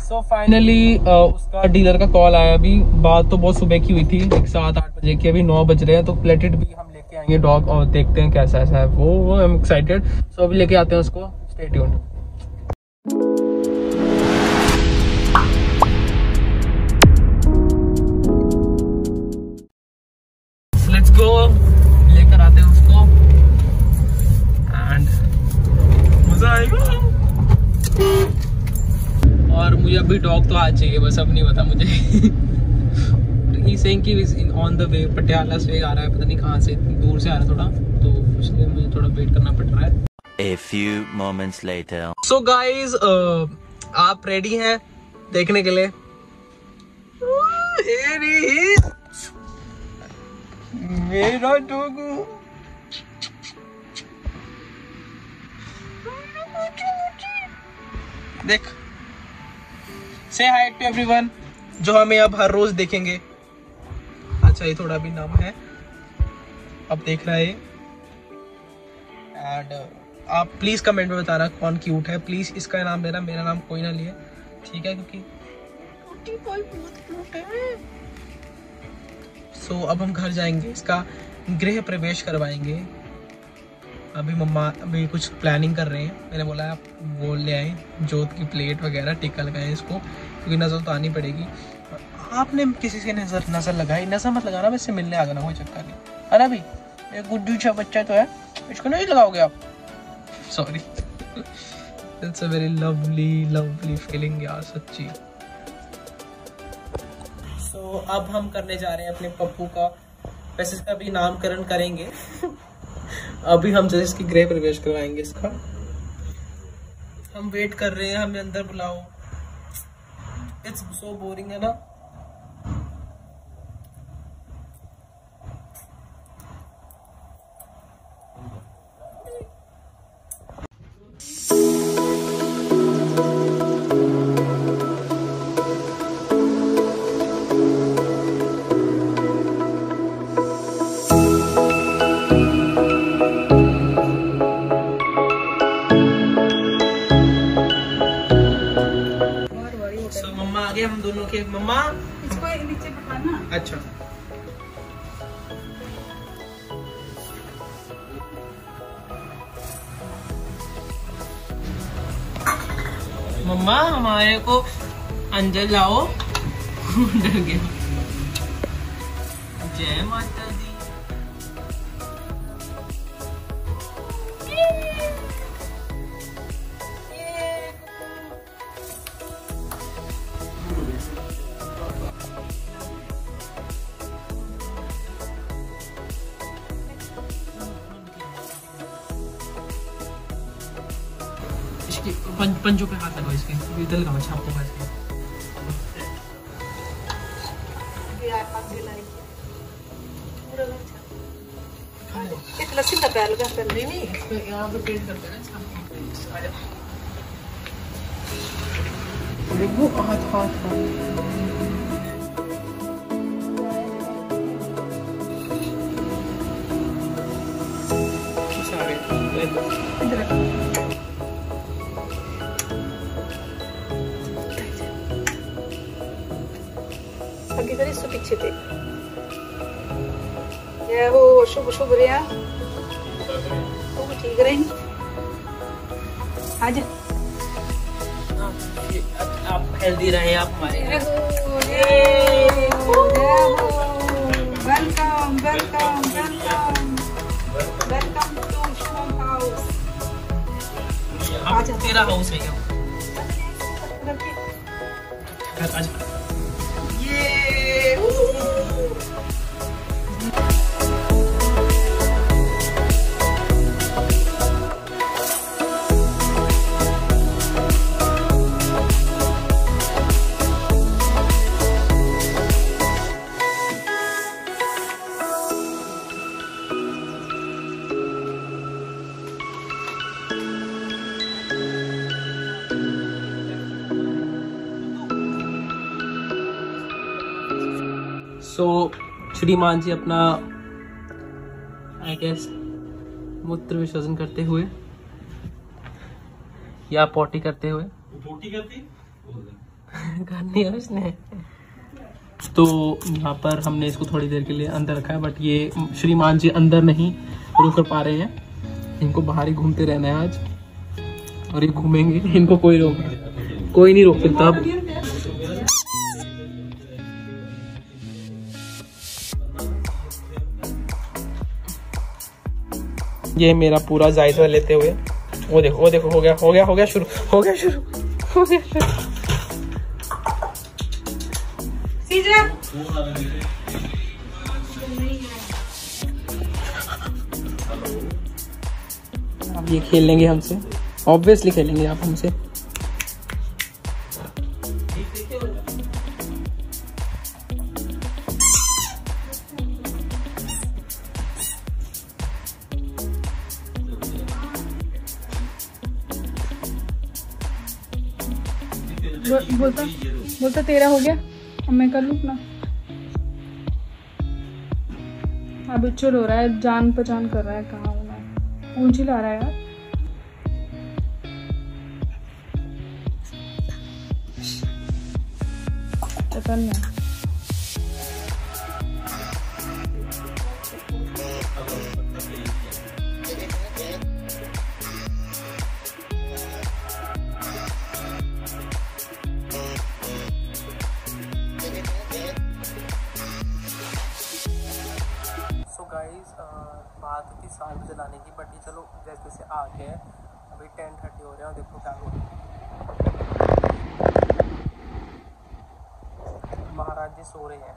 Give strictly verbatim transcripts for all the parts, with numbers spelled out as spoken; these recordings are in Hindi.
सो फाइनली उसका डीलर का कॉल आया। अभी बात तो बहुत सुबह की हुई थी, एक सात आठ बजे की, अभी नौ बज रहे हैं। तो प्लेटेड भी हम लेके आएंगे डॉग और देखते हैं कैसा ऐसा है वो वो आई एम एक्साइटेड। सो अभी लेके आते हैं उसको, स्टे ट्यून्ड। लेट्स गो, लेकर आते हैं उसको एंड मजा आएगा। और मुझे अभी डॉग तो आज चाहिए, बस अब नहीं पता मुझे। ही सेइंग कि ऑन द वे, पटियाला से आ रहा है, पता नहीं कहाँ से, दूर से आ रहा है थोड़ा, तो इसलिए मुझे थोड़ा वेट करना पड़ रहा है। A few moments later. So guys, uh, आप रेडी हैं देखने के लिए? मेरा डॉग देख, से हाय टू एवरीवन जो हमें अब हर रोज देखेंगे। अच्छा ये थोड़ा भी नाम है, अब देख रहा है। एंड आप प्लीज कमेंट में बताना कौन क्यूट है, प्लीज इसका नाम लेना, मेरा नाम कोई ना लिए, ठीक है? क्योंकि बहुत क्यूट है। सो so, अब हम घर जाएंगे, इसका गृह प्रवेश करवाएंगे। अभी मम्मा अभी कुछ प्लानिंग कर रहे हैं। मैंने बोला आप वो ले आए जोत की प्लेट वगैरह, टिक्का लगाए इसको, क्योंकि नज़र तो आनी पड़ेगी। आपने किसी से नज़र नज़र लगाई, नज़र मत लगाना, वैसे मिलने आ जाना, कोई चक्कर नहीं है ना। भी एक गुड्डू सा बच्चा तो है, इसको नहीं लगाओगे आप? Sorry, it's a very lovely lovely feeling यार, सच्ची। सो so, अब हम करने जा रहे हैं अपने पप्पू का, वैसे इसका भी नामकरण करेंगे। अभी हम जैसे इसकी गृह प्रवेश करवाएंगे इसका। हम वेट कर रहे हैं, हमें अंदर बुलाओ। इट्स सो बोरिंग है ना। हम दोनों के मम्मा इसको नीचे पकड़ना। अच्छा मम्मा हमारे को अंदर लाओ। डर गया। जय माता दी। पं, पंजों पे हाथ लगाओ इसके, इधर लगाओ, छापों का इसके। इतना सीधा पैर लगा कर नहीं नहीं, इस पे यहाँ पे पेंट करते हैं ना। आजा देखो, हाथ हाथ सारे इधर इससे पीछे थे। ये वो शुभ शुभ रिया वो ठीक रही। आज आप हेल्दी रहे, आप हमारे। Welcome welcome welcome welcome to Shubham house. आज तेरा हाउस है क्या? आज सो so, श्रीमान जी अपना आई गेस मूत्र विसर्जन करते हुए या पॉटी करते हुए, पोटी करती करनी है उसने। तो यहाँ पर हमने इसको थोड़ी देर के लिए अंदर रखा है, बट ये श्रीमान जी अंदर नहीं रुक कर पा रहे हैं, इनको बाहर ही घूमते रहना है आज, और ये घूमेंगे, इनको कोई रोक कोई नहीं रोक सकता अब। ये मेरा पूरा जायजा लेते हुए, वो देखो वो देखो, हो गया हो गया हो गया शुरू हो गया शुरू हो गया शुरू। अब ये खेल लेंगे हमसे, ऑब्वियसली खेलेंगे आप हमसे। बोलता बोलता तेरा हो गया, अब मैं कर लूँ अपना। अब चुल हो रहा है, जान पहचान कर रहा है कहाँ हूँ मैं, पूंछ ही ला रहा है यार। पता नहीं बात थी साल बजे लाने की, बट ये चलो जैसे जैसे आ गया है। अभी टेन थर्टी हो रहा है, देखो क्या हो रहा है। महाराज जी सो रहे हैं।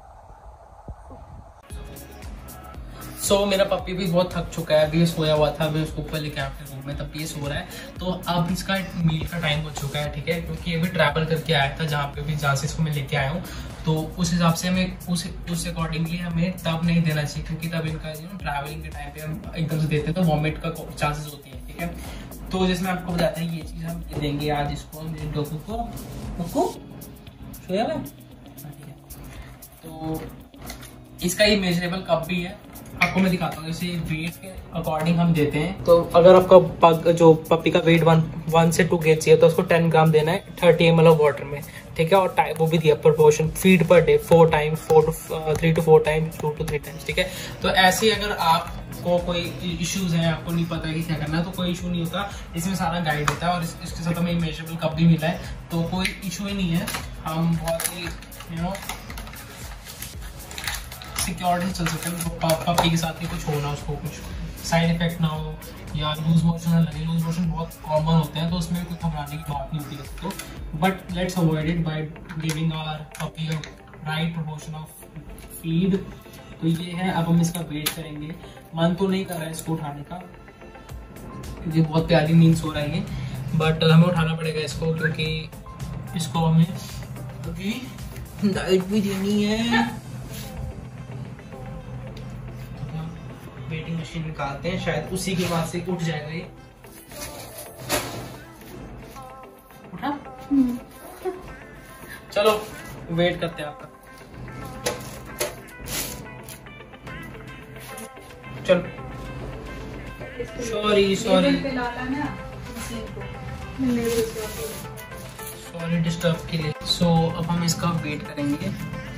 सो so, मेरा पप्पी भी बहुत थक चुका है, अभी सोया हुआ था, अभी उसको ऊपर लेके अपने रूम में, तब ये सो रहा है। तो अब इसका मील का टाइम हो चुका है, ठीक है, क्योंकि ये भी ट्रैवल करके आया था, जहाँ पे भी जहाँ से इसको मैं लेके आया हूँ, तो उस हिसाब से हमें उस उस अकॉर्डिंगली हमें तब नहीं देना चाहिए, क्योंकि तब इनका यू नो ट्रैवलिंग के टाइम पे हम एकदम से देते हैं तो वॉमिट का चांसेस होती है, ठीक है। तो जैसे मैं आपको बताता हूँ, ये चीज़ हम देंगे आज इसको, डोकू को डोकू सोया है, ठीक है। तो इसका ये मेजरेबल कप भी है, आपको मैं दिखाता हूँ। जैसे वेट के अकॉर्डिंग हम देते हैं, तो अगर आपका पग जो पपी का वेट वन वन से टू केजी है, तो उसको टेन ग्राम देना है thirty M L of water में, ठीक है। और टाइम वो भी दिया proportion, feed per day four time four to three to four times two to three times, ठीक है। तो ऐसे ही अगर आपको कोई इश्यूज हैं, आपको नहीं पता कि क्या करना है, तो कोई इशू नहीं होता, इसमें सारा गाइड होता है। और इस, इसके साथ हमें मेजरेबल कप भी मिला है, तो कोई इशू ही नहीं है। हम बहुत ही यू नो सिक्योरिटी चल सकते हैं, पपी के साथ ही कुछ हो ना, उसको कुछ साइड इफेक्ट ना हो, या लूज मोशन ना लगे। लूज मोशन बहुत कॉमन होते हैं, तो उसमें कोई घबराने की बात नहीं होती है तो, but let's avoid it by giving our puppy a right proportion of feed. तो ये है, अब हम इसका वेट करेंगे। मन तो नहीं कर रहा है इसको उठाने का, क्योंकि बहुत प्यारी नींद सो रही है, बट हमें उठाना पड़ेगा इसको, क्योंकि इसको हमें अभी डाइट भी देनी है। वेटिंग मशीन निकालते हैं, शायद उसी की बात से उठ जाएगा ये। उठा? चलो वेट करते हैं आपका। चलो सॉरी सॉरी सॉरी डिस्टर्ब के लिए। सो so, अब हम इसका वेट करेंगे,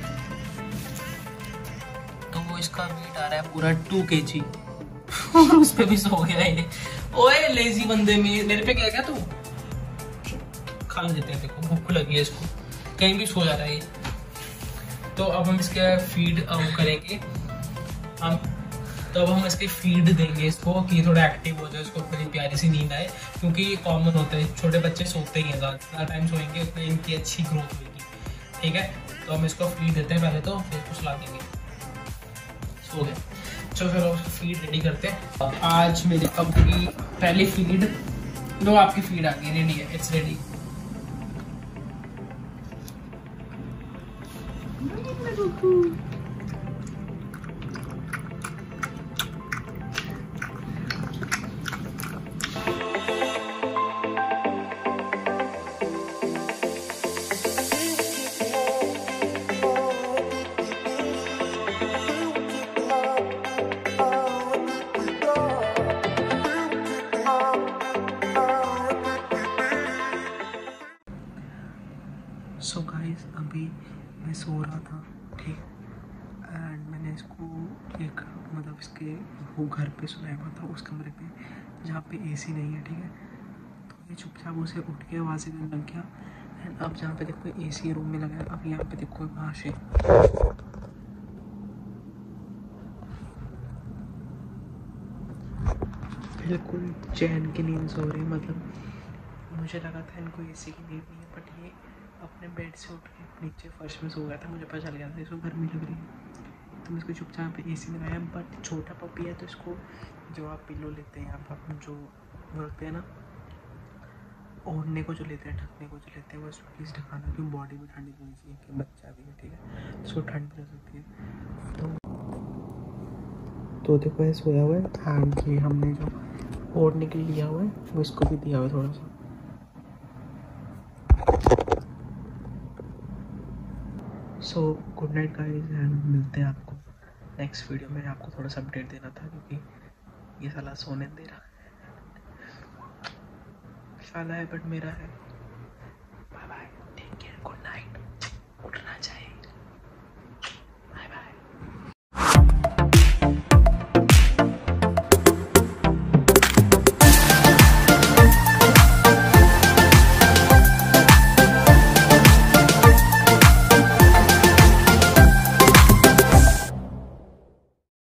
इसका वेट आ रहा है पूरा टू के जी और उस पे भी सो गया ये। ओए लेजी बंदे में, मेरे पे क्या क्या तू खा देते हैं, देखो भूख लगी है इसको, कहीं भी सो जा रहा है ये। तो अब हम इसके फीड करेंगे हम, तो अब हम इसकी फीड देंगे इसको कि थोड़ा एक्टिव हो जाए, इसको बड़ी प्यारी सी नींद आए, क्योंकि ये कॉमन होता है, छोटे बच्चे सोते ही हैं, ज़्यादा टाइम सोएंगे उतनी इनकी अच्छी ग्रोथ होगी, ठीक है। तो हम इसको फीड देते हैं पहले, तो फिर कुछ सुला देंगे। हो गया, चलो फिर उसको फीड रेडी करते हैं। आज मेरे कब की पहली फीड, लो आपकी फीड आ गई, रेडी है, इट्स रेडी। सो गाइस अभी मैं सो रहा था, ठीक, एंड मैंने इसको एक मतलब इसके वो घर पे सुनाया हुआ था, उस कमरे पे जहाँ पे एसी नहीं है, ठीक है। तो ये चुपचाप उसे उठ के आवाज़ देने लग गया। एंड अब जहाँ पे देखो एसी रूम में लगा है, अब यहाँ पे देखो वहाँ से बिल्कुल चैन की नींद सो रही है। मतलब मुझे लगा था इनको एसी की नींद नहीं है, बट ये अपने बेड से उठ के नीचे फर्श में सो गया था। मुझे पता चल गया था इसको गर्मी लग रही है, तो मैं इसको चुपचाप एसी में लगाया। बट छोटा पपी है तो इसको जो आप पिलो लेते हैं, आप आप जो बोलते हैं ना ओढ़ने को जो लेते हैं, ढकने को जो लेते हैं, वो इसको प्लीज़ ढकाना, क्योंकि बॉडी भी ठंडी होनी चाहिए कि बच्चा भी है, ठीक है, इसको ठंड भी लग सकती है। तो तो देखो ये सोया हुआ है, एंड ये हमने जो ओढ़ने के लिए लिया हुआ है वो इसको भी दिया हुआ है थोड़ा सा। So good night guys, and मिलते हैं आपको नेक्स्ट वीडियो में। आपको थोड़ा सा अपडेट देना था क्योंकि ये साला सोने दे रहा है, साला है बट मेरा है।